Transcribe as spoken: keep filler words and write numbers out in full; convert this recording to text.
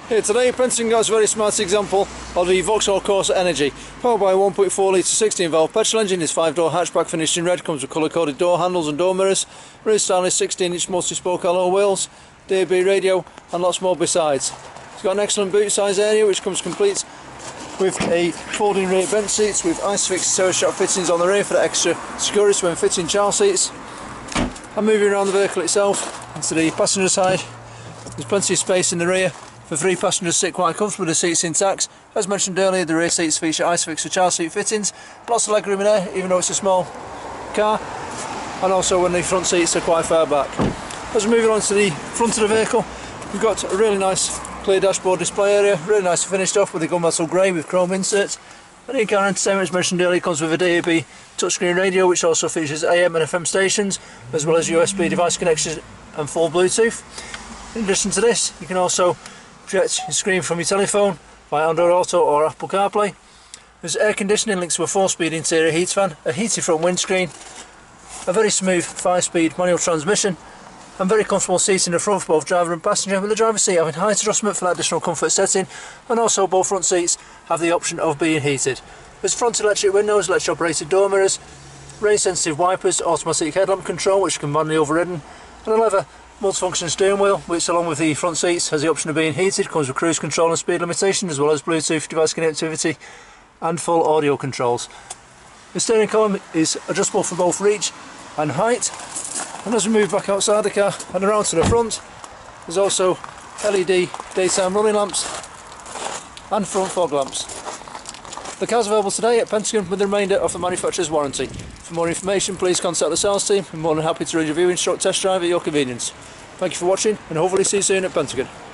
Here today, Pentagon got a very smart example of the Vauxhall Corsa Energy. Powered by a one point four litre sixteen valve petrol engine, this five door hatchback finished in red, comes with colour coded door handles and door mirrors, rear stylish sixteen inch multi-spoke alloy wheels, D A B radio and lots more besides. It's got an excellent boot size area which comes complete with a folding rear bench seats with Isofix terrace shop fittings on the rear for the extra security when fitting child seats. And moving around the vehicle itself into the passenger side, there's plenty of space in the rear for three passengers to sit quite comfortably with the seats intact. As mentioned earlier, the rear seats feature Isofix for child seat fittings, lots of legroom in there even though it's a small car, and also when the front seats are quite far back. As we're moving on to the front of the vehicle, we've got a really nice clear dashboard display area, really nice finished off with a gunmetal grey with chrome inserts. And the in-car entertainment, as mentioned earlier, comes with a D A B touchscreen radio which also features A M and F M stations, as well as U S B device connections and full Bluetooth. In addition to this, you can also project your screen from your telephone via Android Auto or Apple CarPlay. There's air conditioning linked to a four speed interior heat fan, a heated front windscreen, a very smooth five speed manual transmission, and very comfortable seats in the front for both driver and passenger, with the driver's seat having height adjustment for that additional comfort setting, and also both front seats have the option of being heated. There's front electric windows, electric operated door mirrors, rain sensitive wipers, automatic headlamp control which can be manually overridden, and a leather multifunction steering wheel which, along with the front seats, has the option of being heated, comes with cruise control and speed limitation, as well as Bluetooth device connectivity and full audio controls. The steering column is adjustable for both reach and height. And as we move back outside the car and around to the front, there's also L E D daytime running lamps and front fog lamps. The car's available today at Pentagon with the remainder of the manufacturer's warranty. For more information, please contact the sales team. We're more than happy to arrange a viewing stroke test drive at your convenience. Thank you for watching, and hopefully see you soon at Pentagon.